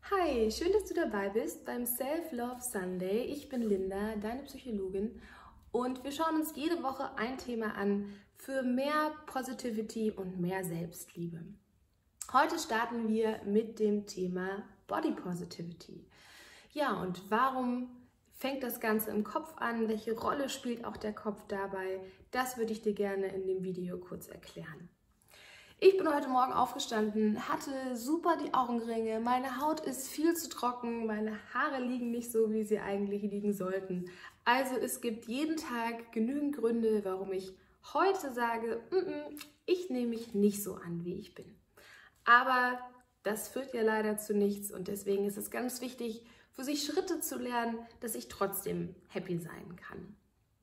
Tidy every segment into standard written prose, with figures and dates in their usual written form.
Hi, schön, dass du dabei bist beim Self-Love Sunday. Ich bin Linda, deine Psychologin, und wir schauen uns jede Woche ein Thema an für mehr Positivity und mehr Selbstliebe. Heute starten wir mit dem Thema Body Positivity. Ja, und warum fängt das Ganze im Kopf an? Welche Rolle spielt auch der Kopf dabei? Das würde ich dir gerne in dem Video kurz erklären. Ich bin heute Morgen aufgestanden, hatte super die Augenringe, meine Haut ist viel zu trocken, meine Haare liegen nicht so, wie sie eigentlich liegen sollten. Also es gibt jeden Tag genügend Gründe, warum ich heute sage, ich nehme mich nicht so an, wie ich bin. Aber das führt ja leider zu nichts, und deswegen ist es ganz wichtig, für sich Schritte zu lernen, dass ich trotzdem happy sein kann.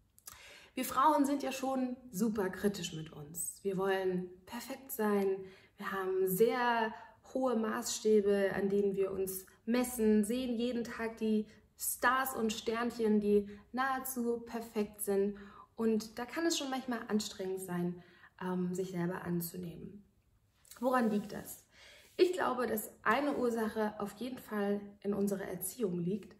Wir Frauen sind ja schon super kritisch mit uns. Wir wollen perfekt sein. Wir haben sehr hohe Maßstäbe, an denen wir uns messen, sehen jeden Tag die Stars und Sternchen, die nahezu perfekt sind. Und da kann es schon manchmal anstrengend sein, sich selber anzunehmen. Woran liegt das? Ich glaube, dass eine Ursache auf jeden Fall in unserer Erziehung liegt.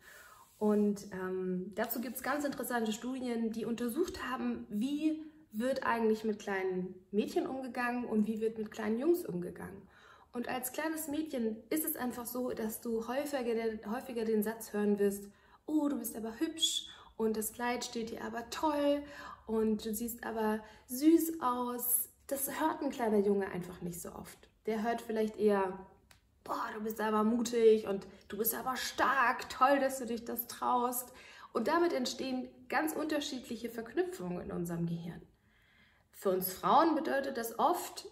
Und dazu gibt es ganz interessante Studien, die untersucht haben, wie wird eigentlich mit kleinen Mädchen umgegangen und wie wird mit kleinen Jungs umgegangen. Und als kleines Mädchen ist es einfach so, dass du häufiger den Satz hören wirst: Oh, du bist aber hübsch und das Kleid steht dir aber toll und du siehst aber süß aus. Das hört ein kleiner Junge einfach nicht so oft. Der hört vielleicht eher: Boah, du bist aber mutig und du bist aber stark, toll, dass du dich das traust. Und damit entstehen ganz unterschiedliche Verknüpfungen in unserem Gehirn. Für uns Frauen bedeutet das oft,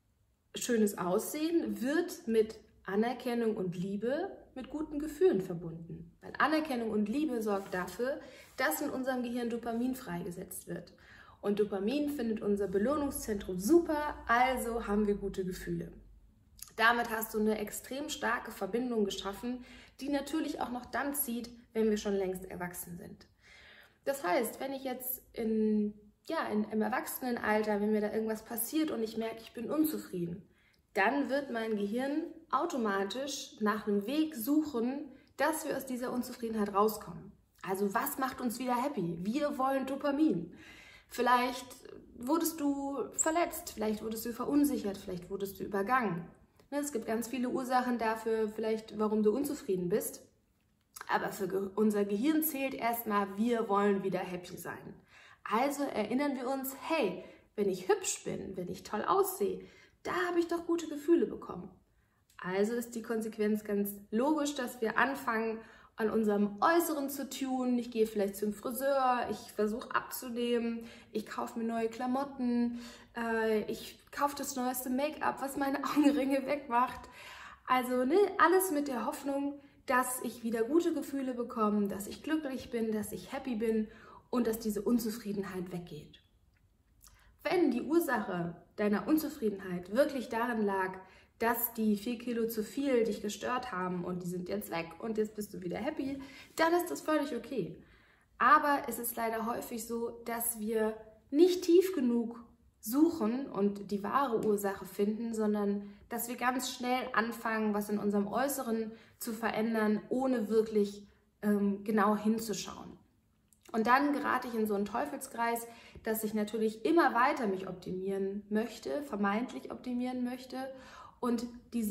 schönes Aussehen wird mit Anerkennung und Liebe, mit guten Gefühlen verbunden. Weil Anerkennung und Liebe sorgt dafür, dass in unserem Gehirn Dopamin freigesetzt wird. Und Dopamin findet unser Belohnungszentrum super, also haben wir gute Gefühle. Damit hast du eine extrem starke Verbindung geschaffen, die natürlich auch noch dann zieht, wenn wir schon längst erwachsen sind. Das heißt, wenn ich jetzt im Erwachsenenalter, wenn mir da irgendwas passiert und ich merke, ich bin unzufrieden, dann wird mein Gehirn automatisch nach einem Weg suchen, dass wir aus dieser Unzufriedenheit rauskommen. Also was macht uns wieder happy? Wir wollen Dopamin. Vielleicht wurdest du verletzt, vielleicht wurdest du verunsichert, vielleicht wurdest du übergangen. Es gibt ganz viele Ursachen dafür, vielleicht, warum du unzufrieden bist. Aber für unser Gehirn zählt erstmal, wir wollen wieder happy sein. Also erinnern wir uns, hey, wenn ich hübsch bin, wenn ich toll aussehe, da habe ich doch gute Gefühle bekommen. Also ist die Konsequenz ganz logisch, dass wir anfangen, an unserem Äußeren zu tun. Ich gehe vielleicht zum Friseur, ich versuche abzunehmen, ich kaufe mir neue Klamotten, ich kaufe das neueste Make-up, was meine Augenringe wegmacht. Also alles mit der Hoffnung, dass ich wieder gute Gefühle bekomme, dass ich glücklich bin, dass ich happy bin und dass diese Unzufriedenheit weggeht. Wenn die Ursache deiner Unzufriedenheit wirklich darin lag, dass die 4 Kilo zu viel dich gestört haben und die sind jetzt weg und jetzt bist du wieder happy, dann ist das völlig okay. Aber es ist leider häufig so, dass wir nicht tief genug suchen und die wahre Ursache finden, sondern dass wir ganz schnell anfangen, was in unserem Äußeren zu verändern, ohne wirklich genau hinzuschauen. Und dann gerate ich in so einen Teufelskreis, dass ich natürlich immer weiter mich optimieren möchte, vermeintlich optimieren möchte, und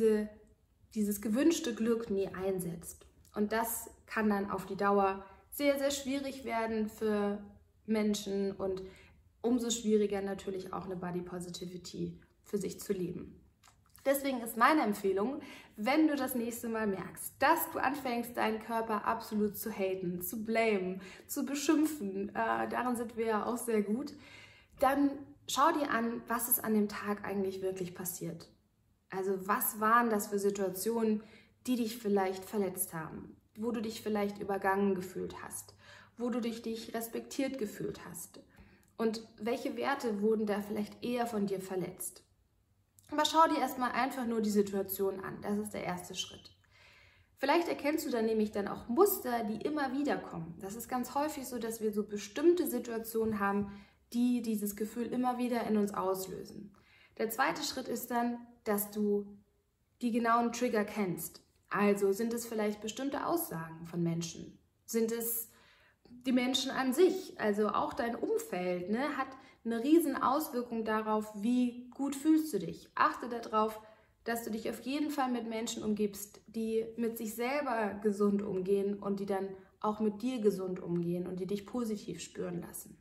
dieses gewünschte Glück nie einsetzt. Und das kann dann auf die Dauer sehr, sehr schwierig werden für Menschen und umso schwieriger natürlich auch eine Body Positivity für sich zu leben. Deswegen ist meine Empfehlung, wenn du das nächste Mal merkst, dass du anfängst, deinen Körper absolut zu haten, zu blamen, zu beschimpfen, daran sind wir ja auch sehr gut, dann schau dir an, was ist an dem Tag eigentlich wirklich passiert. Also was waren das für Situationen, die dich vielleicht verletzt haben, wo du dich vielleicht übergangen gefühlt hast, wo du dich respektiert gefühlt hast und welche Werte wurden da vielleicht eher von dir verletzt. Aber schau dir erstmal einfach nur die Situation an, das ist der erste Schritt. Vielleicht erkennst du dann nämlich dann auch Muster, die immer wieder kommen. Das ist ganz häufig so, dass wir so bestimmte Situationen haben, die dieses Gefühl immer wieder in uns auslösen. Der zweite Schritt ist dann, dass du die genauen Trigger kennst. Also sind es vielleicht bestimmte Aussagen von Menschen? Sind es die Menschen an sich? Also auch dein Umfeld, ne, hat eine riesen Auswirkung darauf, wie gut fühlst du dich. Achte darauf, dass du dich auf jeden Fall mit Menschen umgibst, die mit sich selber gesund umgehen und die dann auch mit dir gesund umgehen und die dich positiv spüren lassen.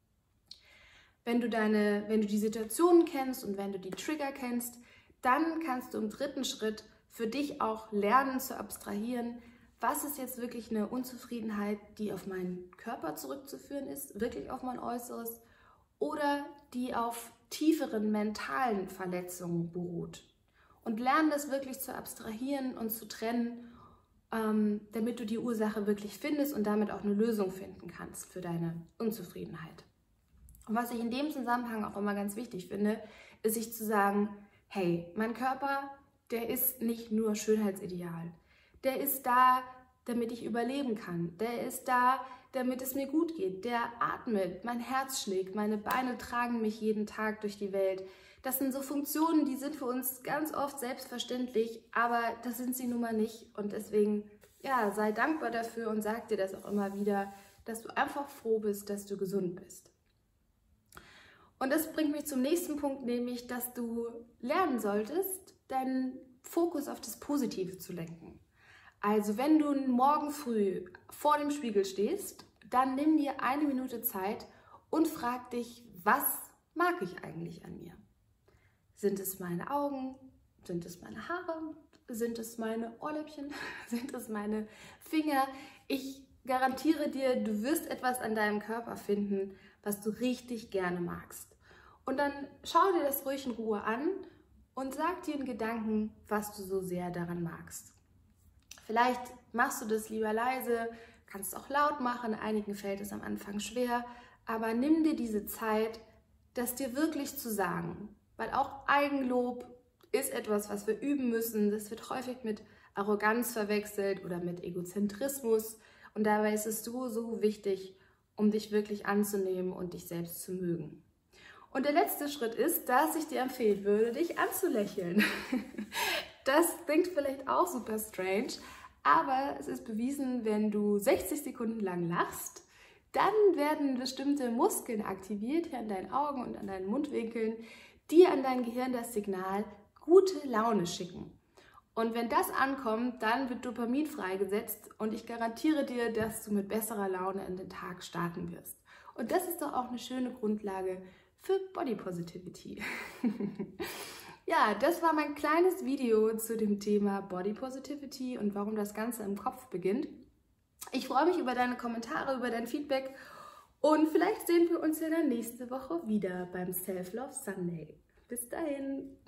Wenn du die Situationen kennst und wenn du die Trigger kennst, dann kannst du im dritten Schritt für dich auch lernen zu abstrahieren, was ist jetzt wirklich eine Unzufriedenheit, die auf meinen Körper zurückzuführen ist, wirklich auf mein Äußeres, oder die auf tieferen mentalen Verletzungen beruht. Und lernen das wirklich zu abstrahieren und zu trennen, damit du die Ursache wirklich findest und damit auch eine Lösung finden kannst für deine Unzufriedenheit. Und was ich in dem Zusammenhang auch immer ganz wichtig finde, ist sich zu sagen, hey, mein Körper, der ist nicht nur Schönheitsideal. Der ist da, damit ich überleben kann. Der ist da, damit es mir gut geht. Der atmet, mein Herz schlägt, meine Beine tragen mich jeden Tag durch die Welt. Das sind so Funktionen, die sind für uns ganz oft selbstverständlich, aber das sind sie nun mal nicht. Und deswegen, ja, sei dankbar dafür und sag dir das auch immer wieder, dass du einfach froh bist, dass du gesund bist. Und das bringt mich zum nächsten Punkt, nämlich, dass du lernen solltest, deinen Fokus auf das Positive zu lenken. Also wenn du morgen früh vor dem Spiegel stehst, dann nimm dir 1 Minute Zeit und frag dich, was mag ich eigentlich an mir? Sind es meine Augen? Sind es meine Haare? Sind es meine Ohrläppchen? Sind es meine Finger? Ich garantiere dir, du wirst etwas an deinem Körper finden, was du richtig gerne magst. Und dann schau dir das ruhig in Ruhe an und sag dir in Gedanken, was du so sehr daran magst. Vielleicht machst du das lieber leise, kannst es auch laut machen, einigen fällt es am Anfang schwer, aber nimm dir diese Zeit, das dir wirklich zu sagen. Weil auch Eigenlob ist etwas, was wir üben müssen. Das wird häufig mit Arroganz verwechselt oder mit Egozentrismus. Und dabei ist es so wichtig, um dich wirklich anzunehmen und dich selbst zu mögen. Und der letzte Schritt ist, dass ich dir empfehlen würde, dich anzulächeln. Das klingt vielleicht auch super strange, aber es ist bewiesen, wenn du 60 Sekunden lang lachst, dann werden bestimmte Muskeln aktiviert hier an deinen Augen und an deinen Mundwinkeln, die an dein Gehirn das Signal gute Laune schicken. Und wenn das ankommt, dann wird Dopamin freigesetzt und ich garantiere dir, dass du mit besserer Laune in den Tag starten wirst. Und das ist doch auch eine schöne Grundlage für Body Positivity. Ja, das war mein kleines Video zu dem Thema Body Positivity und warum das Ganze im Kopf beginnt. Ich freue mich über deine Kommentare, über dein Feedback und vielleicht sehen wir uns ja dann nächste Woche wieder beim Self-Love Sunday. Bis dahin!